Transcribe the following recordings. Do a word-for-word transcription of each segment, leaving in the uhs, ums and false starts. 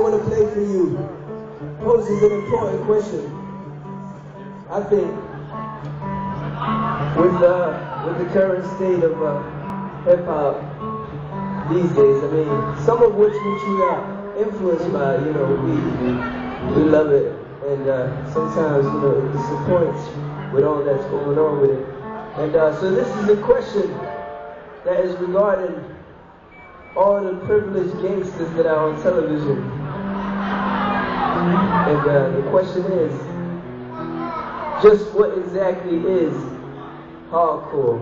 want to play for you poses an important question. I think with uh, with the current state of uh, hip hop these days, I mean, some of which which we are influenced by, you know, we we love it, and uh, sometimes, you know, it disappoints with all that's going on with it. And uh, so this is a question that is regarding all the privileged gangsters that are on television. And uh, the question is, just what exactly is hardcore?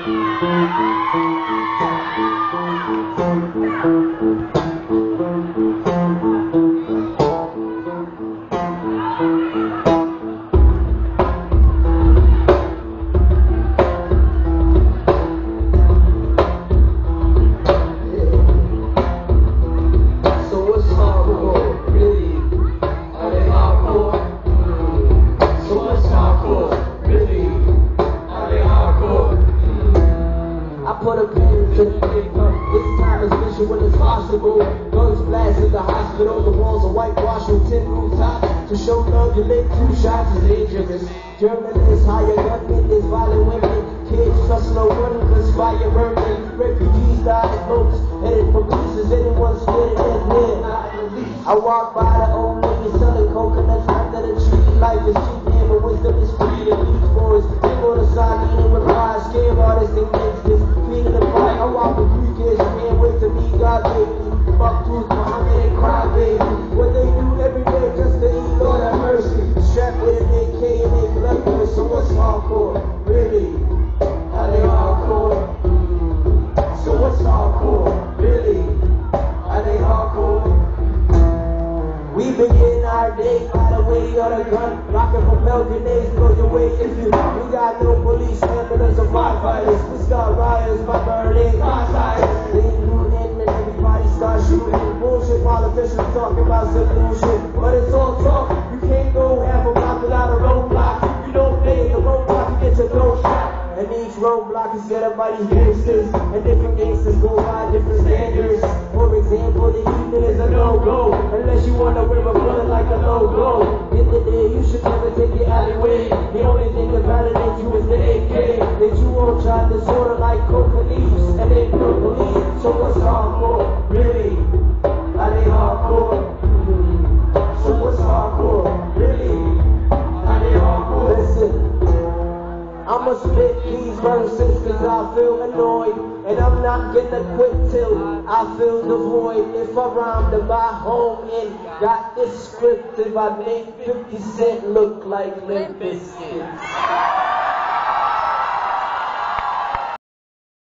Put a pen to the paper. This time is mission when it's possible. Guns blast in the hospital. The walls are whitewashed with tin rooftops. To show love, you live two shots is dangerous. Journalists hire gunmen. There's violent women. Kids trust no one cause fire burning. Refugees die in boats. Headed for peace. Is anyone scared of death here? I walk by the old lady selling coconuts under the tree. Life is cheap here, but wisdom is free. The beach boys, they go to Sardine with pride. Scare artists and gangsters. In the fight, I walk with three kids, can't wait to meet God, baby. Fuck Bruce, Muhammad, and cry, baby. What they do every day just to eat, Lord have mercy. Strapped with an A K and they blood boys, so what's hardcore? Really? Are they hardcore? Mm. So what's hardcore? Really? Are they hardcore? We begin our day by the way of the gun. Rockin' propel grenades, blow your way if you. We got no police, ambulance, or firefighters. We start riots by burning firefighters. They looting and everybody start shooting. Bullshit politicians talking about solution. But it's all talk. You can't go half a block without a roadblock. You don't play the roadblock, you get your dough shot. And each roadblock is set up by these gangsters. And different gangsters go by different standards. For example, the evening is a no-go. Unless you want to wear a bullet like a logo. In the day, you should never take your alleyway. The only thing that validates you is the A K. That you won't try to sort of like coca leaves. And they don't believe. So what's hardcore? Really? Are they hardcore? Mm. So what's hardcore? Really? Are they hardcore? Listen. I'ma spit these verses cause I feel annoyed. And I'm not gonna quit till I fill the void. If I rhymed about home and got descriptive, I make fifty cent look like Limp Bizkit.